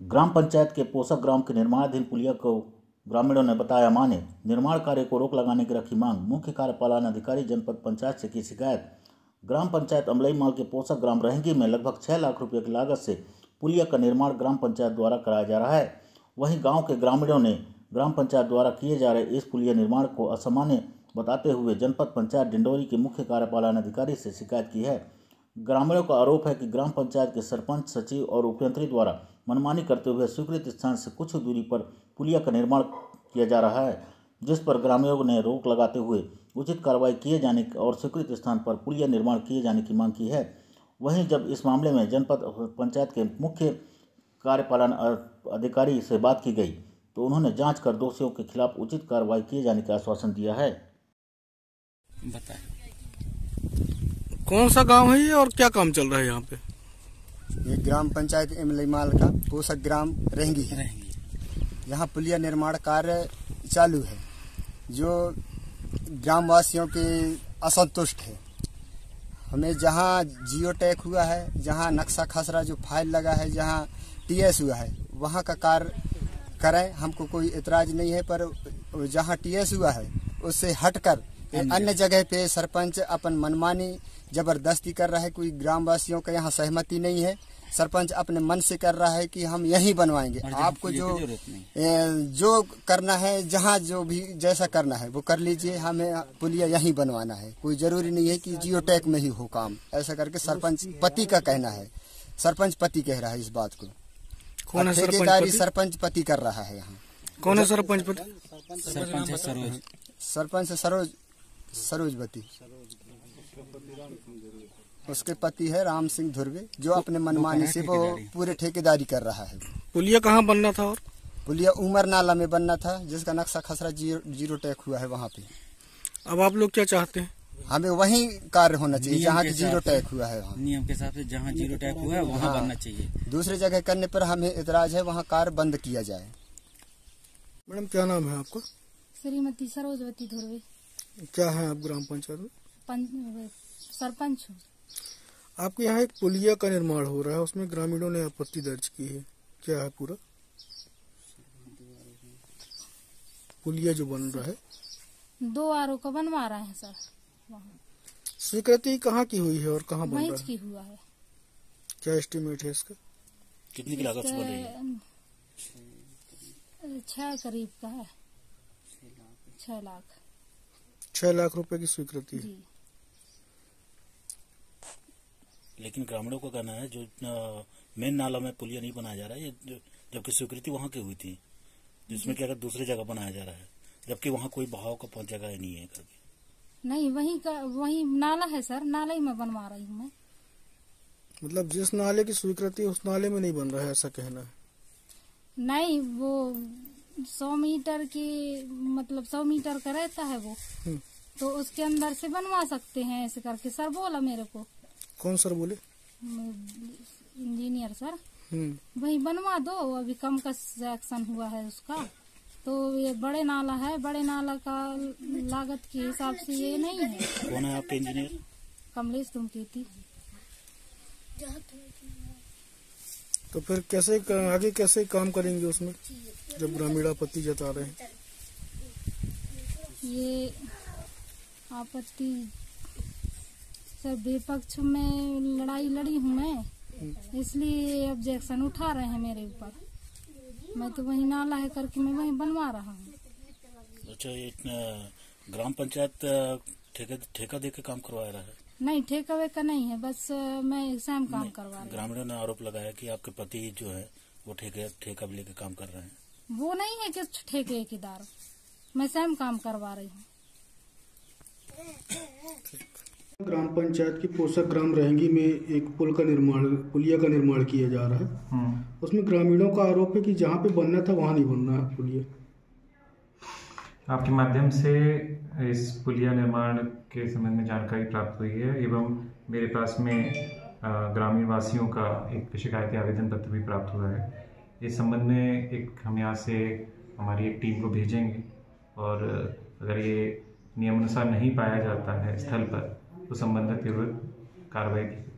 ग्राम पंचायत के पोषक ग्राम के निर्माणाधीन पुलिया को ग्रामीणों ने बताया माने। निर्माण कार्य को रोक लगाने की रखी मांग। मुख्य कार्यपालन अधिकारी जनपद पंचायत से की शिकायत। ग्राम पंचायत अमलई माल के पोषक ग्राम रहेंगी में लगभग 6 लाख रुपए की लागत से पुलिया का निर्माण ग्राम पंचायत द्वारा कराया जा रहा है। वहीं गांव के ग्रामीणों ने ग्राम पंचायत द्वारा किए जा रहे इस पुलिया निर्माण को असामान्य बताते हुए जनपद पंचायत डिंडोरी के मुख्य कार्यपालन अधिकारी से शिकायत की है। ग्रामीणों का आरोप है कि ग्राम पंचायत के सरपंच, सचिव और उपयंत्री द्वारा मनमानी करते हुए स्वीकृत स्थान से कुछ दूरी पर पुलिया का निर्माण किया जा रहा है, जिस पर ग्रामीणों ने रोक लगाते हुए उचित कार्रवाई किए जाने और स्वीकृत स्थान पर पुलिया निर्माण किए जाने की मांग की है। वहीं जब इस मामले में जनपद पंचायत के मुख्य कार्यपालन अधिकारी से बात की गई तो उन्होंने जांच कर दोषियों के खिलाफ उचित कार्रवाई किए जाने का आश्वासन दिया है। बताएं, कौन सा गांव है ये और क्या काम चल रहा है यहाँ पे? ये ग्राम पंचायत अमलई माल का पोषक ग्राम रहेंगी है। यहाँ पुलिया निर्माण कार्य चालू है जो ग्रामवासियों के असंतुष्ट है। हमें जहाँ जियो टैग हुआ है, जहाँ नक्शा खसरा जो फाइल लगा है, जहाँ टीएस हुआ है वहाँ का कार्य करें, हमको कोई इतराज नहीं है। पर जहाँ टीएस हुआ है उससे हटकर अन्य जगह पे सरपंच अपन मनमानी जबरदस्ती कर रहा है। कोई ग्रामवासियों का यहाँ सहमति नहीं है। सरपंच अपने मन से कर रहा है कि हम यहीं बनवाएंगे। आपको जो करना है, जहाँ जो भी जैसा करना है वो कर लीजिए, हमें पुलिया यहीं बनवाना है। कोई जरूरी नहीं है कि जियो टैग में ही हो काम। ऐसा करके सरपंच पति का कहना है। सरपंच पति कह रहा है इस बात को। कौन है ठेकेदारी सरपंच पति कर रहा है यहाँ। कौन है सरपंच पति? सरपंच सरोजवती। उसके पति है राम सिंह धुर्वे, जो अपने मनमानी से वो पूरे ठेकेदारी कर रहा है। पुलिया कहाँ बनना था? और पुलिया उमर नाला में बनना था, जिसका नक्शा खसरा जीरो टैग हुआ है वहाँ पे। अब आप लोग क्या चाहते हैं? हमें वहीं कार्य होना चाहिए जहाँ की जीरो टैग हुआ है। नियम के हिसाब से जहाँ जीरो टैग हुआ है वहाँ बनना चाहिए। दूसरी जगह करने पर हमें इतराज है, वहाँ कार्य बंद किया जाए। मैडम क्या नाम है आपका? श्रीमती सरोजवती धुर्वे। क्या है आप ग्राम पंचायत में? सरपंच हूँ। आपके यहाँ एक पुलिया का निर्माण हो रहा है, उसमें ग्रामीणों ने आपत्ति दर्ज की है, क्या है पूरा? पुलिया जो बन रहा है 2 आरों का बनवा रहे हैं सर। स्वीकृति कहाँ की हुई है और कहाँ बन रहा है? की हुआ है। क्या एस्टिमेट है इसका? कितनी की लागत से बन रही है? 6 करीब का है। 6 लाख रुपए की स्वीकृति है। लेकिन ग्रामीणों का कहना है जो मेन नाला में पुलिया नहीं बनाया जा रहा है, जबकि स्वीकृति वहाँ की हुई थी, जिसमें कि अगर दूसरी जगह बनाया जा रहा है, जबकि वहाँ कोई बहाव का जगह ही नहीं है करके। नहीं, वही नाला है सर, नाले में बनवा रही हूँ मैं। मतलब जिस नाले की स्वीकृति उस नाले में नहीं बन रहा है, ऐसा कहना है? नहीं, वो 100 मीटर की मतलब 100 मीटर का रहता है वो, तो उसके अंदर से बनवा सकते हैं ऐसे करके सर बोला मेरे को। कौन सर बोले? Engineer sir. वही बनवा दो, अभी कम का सेक्शन हुआ है उसका, तो ये बड़े नाला है, बड़े नाला का लागत के हिसाब से ये नहीं है। कौन है आपके इंजीनियर? कमलेश धूमकेती। तो फिर कैसे आगे कैसे काम करेंगे उसमें, जब ग्रामीण आपत्ति जता रहे हैं? ये आपत्ति सर विपक्ष में लड़ाई लड़ी हूँ मैं, इसलिए ऑब्जेक्शन उठा रहे हैं मेरे ऊपर। मैं तो वही नाला है करके मैं वही बनवा रहा हूँ। अच्छा, ये ग्राम पंचायत ठेका देके काम करवा रहा है? नहीं, ठेका वेका नहीं है, बस मैं एग्जाम काम करवा रही हूँ। ग्रामीणों ने आरोप लगाया कि आपके पति जो है वो ठेका भी लेके काम कर रहे हैं। वो नहीं है कि ठेकेदार, मैं स्वयं काम करवा रही हूँ। ग्राम पंचायत की पोषक ग्राम रहेंगी में एक पुलिया का निर्माण किया जा रहा है। उसमें ग्रामीणों का आरोप है कि जहाँ पे बनना था वहाँ नहीं बनना है पुलिया। आपके माध्यम से इस पुलिया निर्माण के संबंध में जानकारी प्राप्त हुई है एवं मेरे पास में ग्रामीण वासियों का एक शिकायती आवेदन पत्र भी प्राप्त हुआ है। इस संबंध में हम यहाँ से हमारी एक टीम को भेजेंगे और अगर ये नियमानुसार नहीं पाया जाता है स्थल पर तो संबंधित कार्रवाई